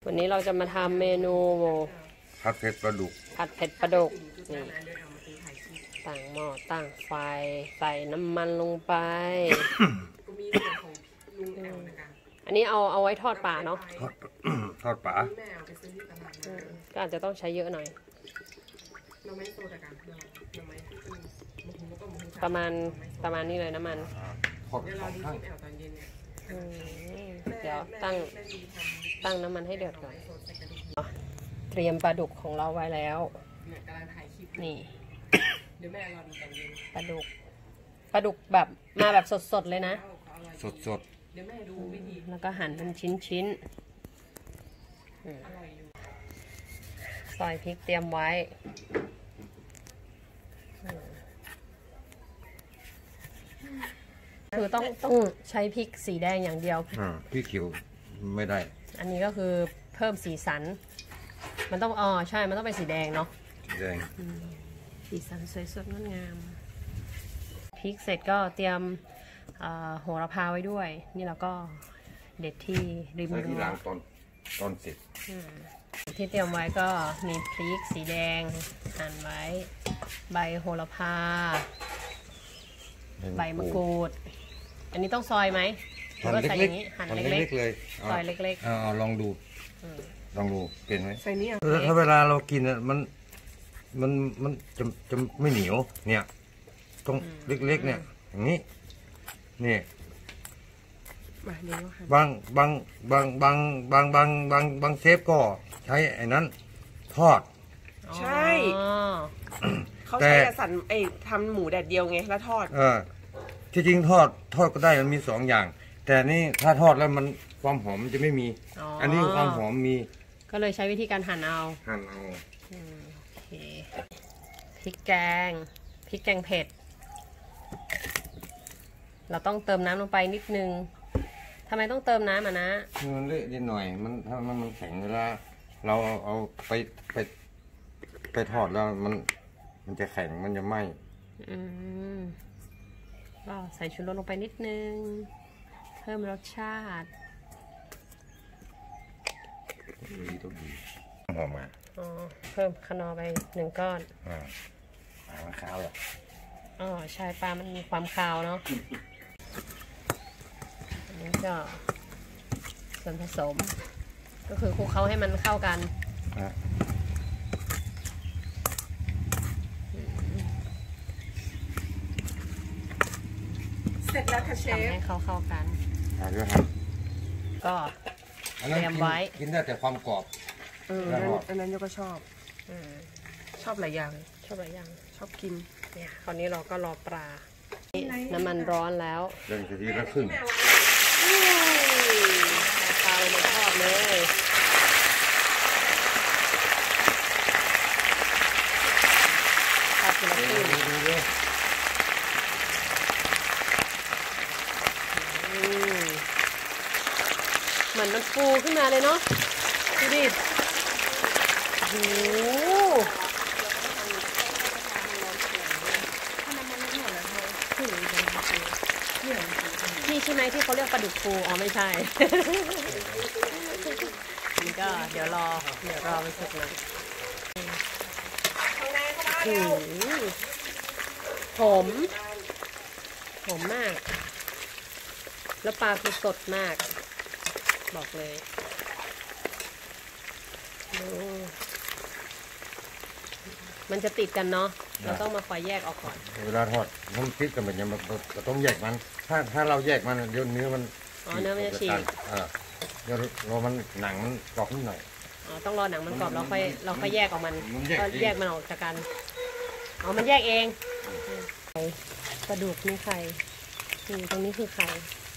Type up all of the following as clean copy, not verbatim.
วันนี้เราจะมาทำเมนูผัดเผ็ดปลาดุกนี่ตั้งหม้อตั้งไฟใส่น้ำมันลงไป อันนี้เอาไว้ทอดปลาเนาะทอดปลาก็อาจจะต้องใช้เยอะหน่อยประมาณนี้เลยน้ำมันทอดสองข้างเดี๋ยวตั้งน้ำมันให้เดือดก่อนเตรียมปลาดุกของเราไว้แล้วนี่ปลาดุกแบบมาแบบสดๆเลยนะสดแล้วก็หั่นเป็นชิ้นซอยพริกเตรียมไว้คือต้องใช้พริกสีแดงอย่างเดียวพริกเขียวไม่ได้อันนี้ก็คือเพิ่มสีสันมันต้องใช่มันต้องเป็นสีแดงเนาะแดงสีสันสวยสดงดงามพริกเสร็จก็เตรียมโหระพาไว้ด้วยนี่เราก็เด็ดที่ริมรั้วที่ล้างตอนเสร็จที่เตรียมไว้ก็มีพริกสีแดงหั่นไว้ใบโหระพาใบมะกรูดอันนี้ต้องซอยไหมหรือว่าใส่อย่างนี้หั่นเล็กๆเลยซอยเล็กๆลองดูเป็นไหมใส่นี่ถ้าเวลาเรากินมันจะไม่เหนียวเนี่ยต้องเล็กๆเนี่ยอย่างนี้นี่บางเชฟก็ใช้ไอ้นั้นทอดใช่เขาใช้สันทำหมูแดดเดียวไงแล้วทอดที่จริงทอดก็ได้มันมี2 อย่างแต่นี่ถ้าทอดแล้วมันความหอมมันจะไม่มีอันนี้ความหอมมีก็เลยใช้วิธีการหั่นเอาโอเคพริกแกงเผ็ดเราต้องเติมน้ำลงไปนิดนึงทำไมต้องเติมน้ำนะมันเละนิดหน่อยถ้ามันแข็งเวลาเราเอาไปทอดแล้วมันจะแข็งมันจะไหม้ก็ใส่ชูรสลงไปนิดนึงเพิ่มรสชาติดีหอมมาเพิ่มคนอร์ไป1 ก้อนมันคาวเหรอใช่ปลามันมีความคาวเนาะอันนี้ก็ส่วนผสมก็คือคลุกเคล้าให้มันเข้ากันเสร็จแล้วค่ะเชฟทำให้เข้ากันก็เตรียมไว้กินได้แต่ความกรอบอันนั้นโยก็ชอบหลายอย่างชอบกินเนี่ยคราวนี้เราก็รอปลาน้ำมันร้อนแล้วเรื่องทีละครึ่งปลาลงมาทอดเลยทอดทีละครึ่งเหมือนมันฟูขึ้นมาเลยเนาะดูดิโอ้โหนี่ใช่ไหมที่เขาเรียกปลาดุกฟูไม่ใช่ นี่ก็เดี๋ยวรอมันสุกหน่อยหอมมากแล้วปลาคือสดมากบอกเลยมันจะติดกันเนาะเราต้องมาคอยแยกออกก่อนเวลาทอดน้ำพริกกับมันยังเราต้องแยกมันถ้าเราแยกมันเดี๋ยวเนื้อมันจะฉีกเดี๋ยวเรามันหนังมันกรอบนิดหน่อยต้องรอหนังมันกรอบเราค่อยแยกออกมันแยกมันออกจากกันมันแยกเองกระดูกนี่ไข่ตรงนี้คือไข่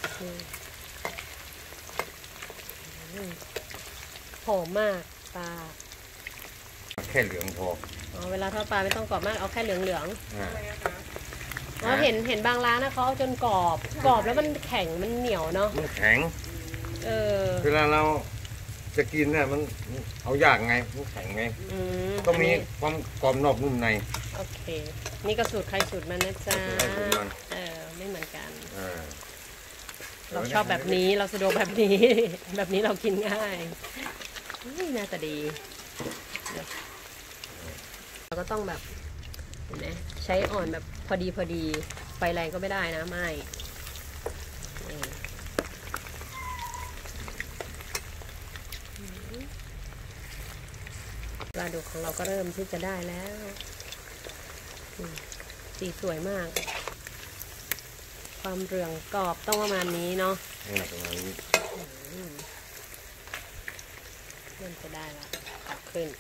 หอมมากปลาแค่เหลืองพอเวลาทอดปลาไม่ต้องกรอบมากเอาแค่เหลืองเห็นบางร้านนะเขาเอาจนกรอบแล้วมันแข็งมันเหนียวเนาะมันแข็งเวลาเราจะกินเนี่ยมันเอายากไงมันแข็งไงต้องมีความกรอบนอกนุ่มในโอเคนี่ก็สูตรใครสูตรมันนะจ๊ะไม่เหมือนกันเราชอบแบบนี้เราสะดวกแบบนี้เรากินง่ายน่าจะดีเราก็ต้องแบบเห็นไหมใช้อ่อนแบบพอดีไฟแรงก็ไม่ได้นะไม่ปลาดุกของเราก็เริ่มที่จะได้แล้วสีสวยมากความเหลืองกรอบต้องประมาณนี้เนาะประมาณนี้เริ่มจะได้แล้วกลับขึ้น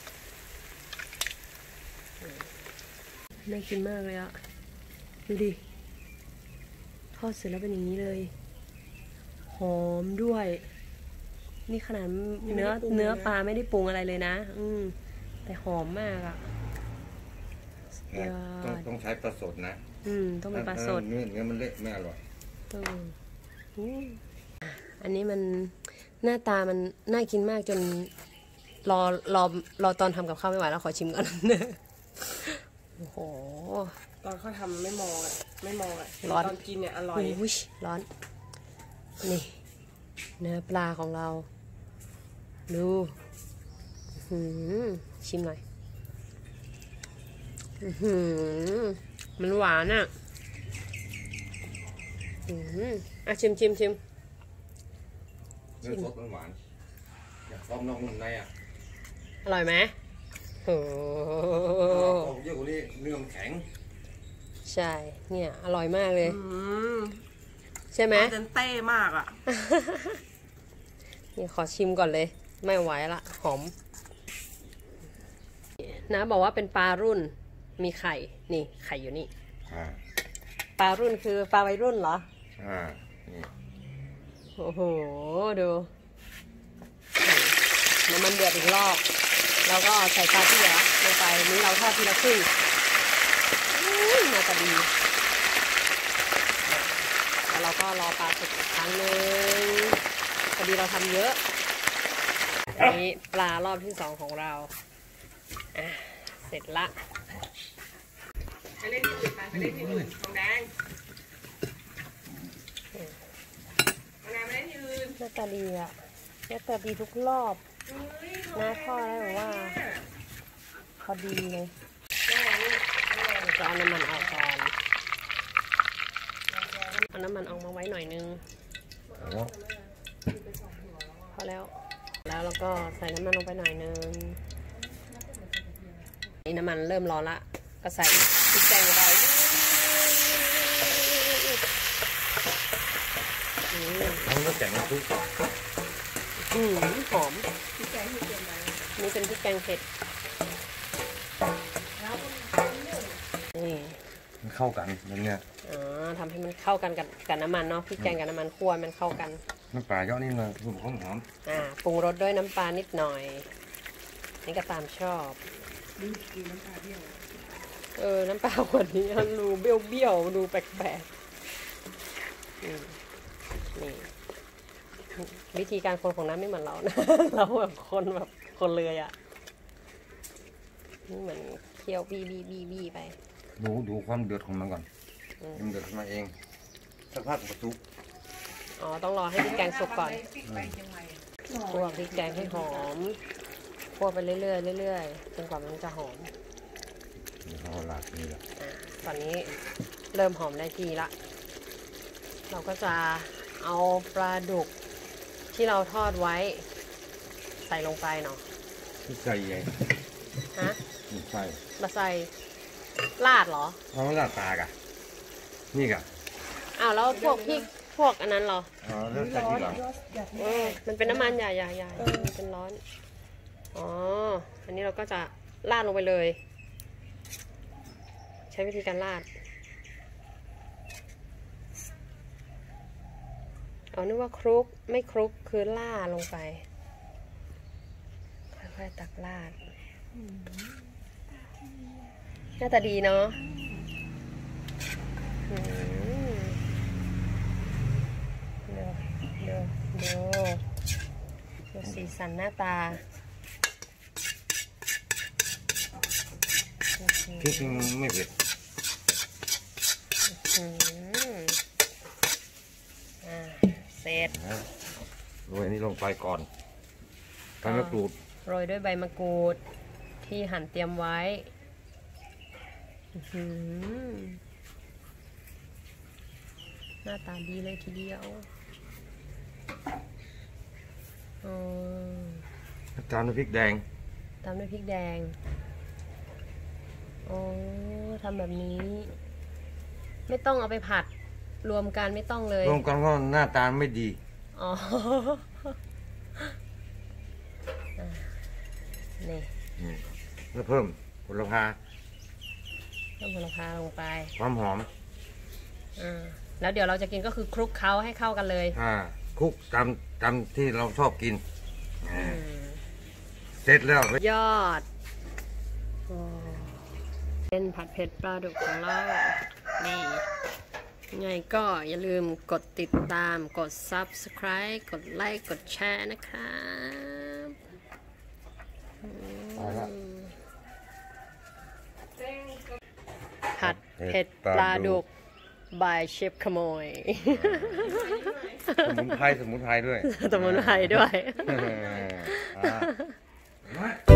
น่ากินมากเลยอะดูดิทอดเสร็จแล้วเป็นอย่างนี้เลยหอมด้วยนี่ขนาดเนื้อปลาไม่ได้ปรุงอะไรเลยนะแต่หอมมากอะต้องใช้ปลาสดนะต้องเป็นปลาสดเนื้อมันเละไม่อร่อยอันนี้มันหน้าตามันน่ากินมากจนรอตอนทำกับข้าวไม่ไหวแล้วขอชิมก่อนโอ้โหตอนเขาทำไม่มองอ่ะร้อนตอนกินเนี่ยอร่อยร้อนนี่เนื้อปลาของเราดูชิมหน่อยมันหวานอ่ะชิมเนื้อสดมันหวานอยากกรอบนอกนุ่มในอ่ะอร่อยไหมโอ้เยอะกว่านี้เนื้อแข็งใช่เนี่ยอร่อยมากเลยใช่ไหมเต้นเต้มากอ่ะนี่ขอชิมก่อนเลยไม่ไหวละหอมนะบอกว่าเป็นปลารุ่นมีไข่นี่ไข่อยู่นี่ปลารุ่นคือปลาวัยรุ่นเหรอนี่โอ้โหดูน้ำมันเดือดอีกรอบแล้วก็ใส่ปลาที่เหลือลงไปนี้เราทอดทีละครึ่งน่าจะดีแล้วเราก็รอปลาสุกอีกครั้งนึงพอดีเราทำเยอะอันนี้ปลารอบที่2ของเราเสร็จละไปเล่นที่อื่นไปเล่นที่อื่นทองแดงไปเล่นที่อื่นหน้าตาดีอ่ะหน้าตาดีทุกรอบหน้าทอดได้แบบว่าพอดีเลยจะเอาน้ำมันออกก่อนเอาน้ำมันออกมาไว้หน่อยนึงพอแล้วเราก็ใส่น้ำมันลงไปหน่อยนึงนี่น้ำมันเริ่มร้อนละก็ใส่พริกแกงลงไปแล้วแกงน้ำซุปหอมพริกแกงที่เตรียมไว้นี่เป็นพริกแกงเผ็ดนี่มันเข้ากันอย่างเงี้ยทำให้มันเข้ากันกับน้ำมันเนาะพริกแกงกับน้ำมันคั่วมันเข้ากันน้ำปลาเยอะนี่เลยหอมปรุงรสด้วยน้ำปลานิดหน่อยนี่ก็ตามชอบน้ำปลาเบี้ยวน้ำปลาขวดนี้ดูเบี้ยวดูแปลกๆนี่วิธีการคนของน้ำไม่เหมือนเรานะ เราแบบคนเลยอ่ะนี่เหมือนเคี่ยวบี้ไปดูความเดือดของมันก่อนมันเดือดขึ้นมาเองสักพักก็สุกต้องรอให้พริกแกงสุกก่อนคั่วพริกแกงให้หอมคั่วไปเรื่อยจนกว่ามันจะหอมตอนนี้เริ่มหอมได้ทีละเราก็จะเอาปลาดุกที่เราทอดไว้ใส่ลงไปเนาะใส่ไงใส่มาใส่ลาดเหรอลาดปลากะนี่กะแล้วพวกอันนั้นเหรอเริ่มใส่ทีหลังมันเป็นน้ำมันใหญ่มันเป็นร้อนอันนี้เราก็จะลาดลงไปเลยใช้วิธีการลาดนึกว่าคลุกไม่คลุกคือล่าลงไปค่อยๆตักราดหน้าตาดีเนาะดูสีสันหน้าตาพริกไม่เผ็ดเสร็จโรยอันนี้ลงไปก่อนใบมะกรูดโรยด้วยใบมะกรูดที่หั่นเตรียมไว้หน้าตาดีเลยทีเดียวตามด้วยพริกแดงตามด้วยพริกแดงโอ้ทำแบบนี้ไม่ต้องเอาไปผัดรวมกันไม่ต้องเลยรวมกันก็หน้าตาไม่ดีอ๋อนี่แล้วเพิ่มโหระพาลงไปความหอมแล้วเดี๋ยวเราจะกินก็คือคลุกเคล้าให้เข้ากันเลยคลุกตามที่เราชอบกินเสร็จแล้วยอดเป็นผัดเผ็ดปลาดุกของเรานี่ไงก็อย่าลืมกดติดตามกด Subscribe กดไลค์กดแชร์นะครับผัดเผ็ดปลาดุกบายเชฟขโมยสมุนไพรด้วยสมุนไพรด้วย